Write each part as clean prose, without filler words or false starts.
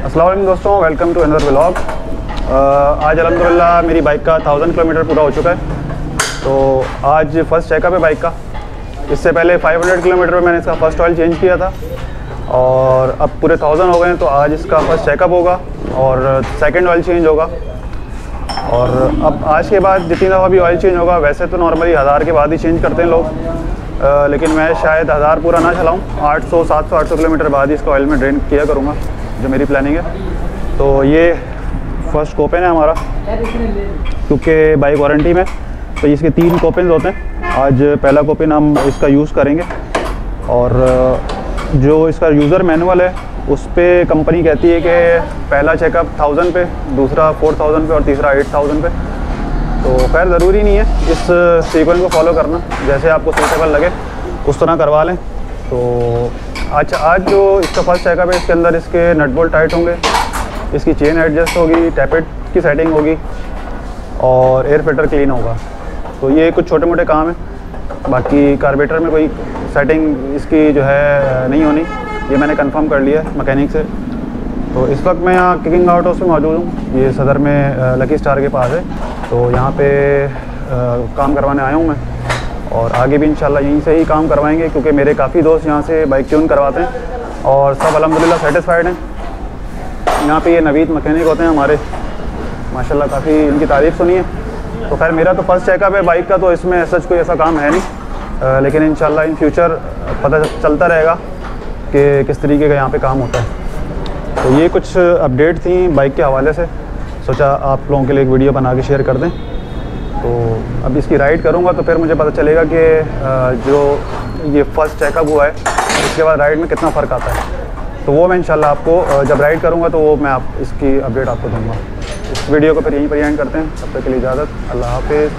अस्सलाम वालेकुम दोस्तों, वेलकम टू अनदर व्लॉग। आज अल्हम्दुलिल्लाह मेरी बाइक का 1000 किलोमीटर पूरा हो चुका है। तो आज फर्स्ट चेकअप है बाइक का। इससे पहले 500 किलोमीटर में मैंने इसका फ़र्स्ट ऑयल चेंज किया था और अब पूरे 1000 हो गए हैं। तो आज इसका फर्स्ट चेकअप होगा और सेकंड ऑयल चेंज होगा। और अब आज के बाद जितनी दफ़ा भी ऑयल चेंज होगा, वैसे तो नॉर्मली 1000 के बाद ही चेंज करते हैं लोग, लेकिन मैं शायद 1000 पूरा ना चलाऊँ, 800, 700, 800 किलोमीटर बाद ही इसका ऑयल में ड्रेन किया करूँगा, जो मेरी प्लानिंग है। तो ये फर्स्ट कोपेन है हमारा, क्योंकि बाइक वारंटी में तो इसके 3 कोपेन होते हैं। आज पहला कोपेन हम इसका यूज़ करेंगे और जो इसका यूज़र मैनुअल है उस पर कंपनी कहती है कि पहला चेकअप 1000 पे, दूसरा 4000 पे और तीसरा 8000 पे। तो खैर ज़रूरी नहीं है इस सीक्वेंस को फॉलो करना, जैसे आपको सूटेबल लगे उस तरह करवा लें। तो आज जो इसका फर्स्ट चेकअप है, इसके अंदर इसके नट बोल्ट टाइट होंगे, इसकी चेन एडजस्ट होगी, टैपेट की सेटिंग होगी और एयर फिल्टर क्लीन होगा। तो ये कुछ छोटे मोटे काम हैं। बाकी कार्बोरेटर में कोई सेटिंग इसकी जो है नहीं होनी, ये मैंने कंफर्म कर लिया है मैकेनिक से। तो इस वक्त मैं यहाँ किकिंग आउट हाउस में मौजूद हूँ, ये सदर में लकी स्टार के पास है। तो यहाँ पे काम करवाने आया हूँ मैं और आगे भी इंशाल्लाह यहीं से ही काम करवाएंगे, क्योंकि मेरे काफ़ी दोस्त यहाँ से बाइक ट्यून करवाते हैं और सब अल्हम्दुलिल्लाह सेटिस्फाइड हैं। यहाँ पे ये नवीद मैकेनिक होते हैं हमारे, माशाल्लाह काफ़ी इनकी तारीफ़ सुनी है। तो खैर मेरा तो फर्स्ट चेकअप है बाइक का, तो इसमें सच कोई ऐसा काम है नहीं, लेकिन इंशाल्लाह इन फ्यूचर पता चलता रहेगा कि किस तरीके का यहाँ पे काम होता है। तो ये कुछ अपडेट थी बाइक के हवाले से, सोचा आप लोगों के लिए एक वीडियो बना के शेयर कर दें। तो अब इसकी राइड करूँगा तो फिर मुझे पता चलेगा कि जो ये फर्स्ट चेकअप हुआ है इसके बाद राइड में कितना फ़र्क आता है। तो वो मैं इंशाल्लाह आपको जब राइड करूँगा तो वो मैं इसकी अपडेट आपको दूँगा। इस वीडियो को फिर यहीं पर एंड करते हैं। तब तक के लिए इजाज़त, अल्लाह हाफिज़।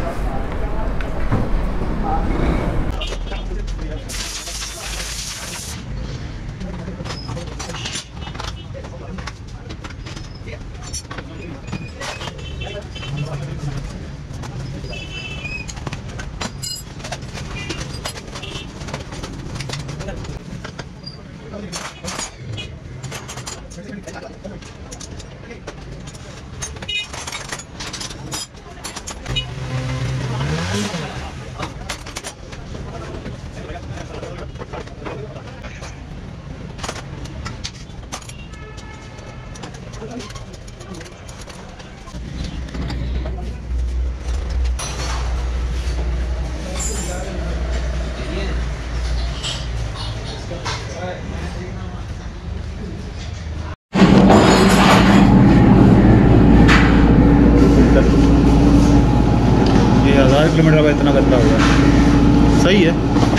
ये 1000 किलोमीटर का इतना गंदा हुआ है, सही है,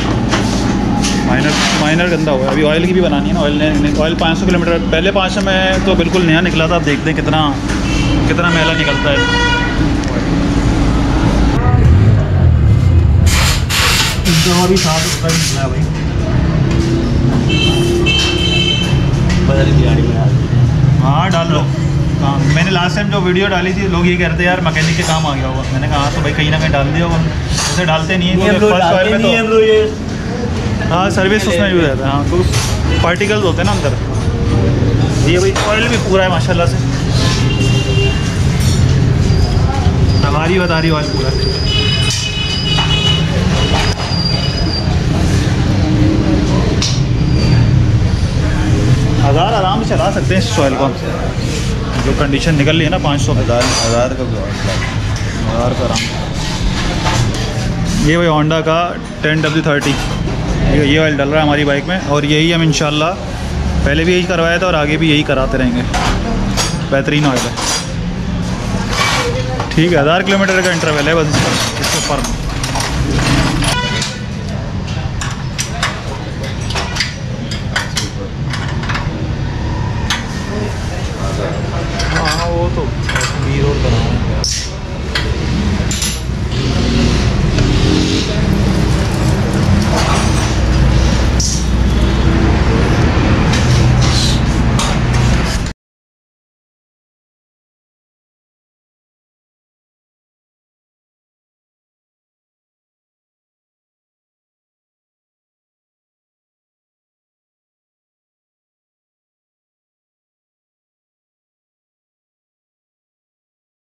माइनर गंदा हुआ है। अभी ऑयल की भी बनानी है ना, ऑयल 500 किलोमीटर, पहले 500 में तो बिल्कुल नया निकला था। अब देखते हैं कितना मैला निकलता है। इसका भी 7 रुपये निकला है भाई, हाँ डाल लो। हाँ मैंने लास्ट टाइम जो वीडियो डाली थी लोग ये कहते हैं यार मैकेनिक के काम आ गया होगा। मैंने कहा हाँ तो भाई कहीं ना कहीं डाल दिया होगा, उसे डालते नहीं है फर्स्ट ऑयल में तो। हाँ सर्विस उसमें यूज़ रहता है। हाँ तो पार्टिकल्स होते हैं ना अंदर। ये भाई ऑयल भी पूरा है माशाल्लाह से, हमारी बता रही ऑयल पूरा। हज़ार आराम से चला सकते हैं इस ऑयल को, जो कंडीशन निकल रही है ना 500 हज़ार का आराम। ये भाई होंडा का 10W30 ये ऑयल डल रहा है हमारी बाइक में और यही हम इंशाल्लाह पहले भी यही करवाया था और आगे भी यही कराते रहेंगे। बेहतरीन ऑयल है, ठीक है। 1000 किलोमीटर का इंटरवल है बस इसको फर्क। हाँ वो तो 20 और बनाओ।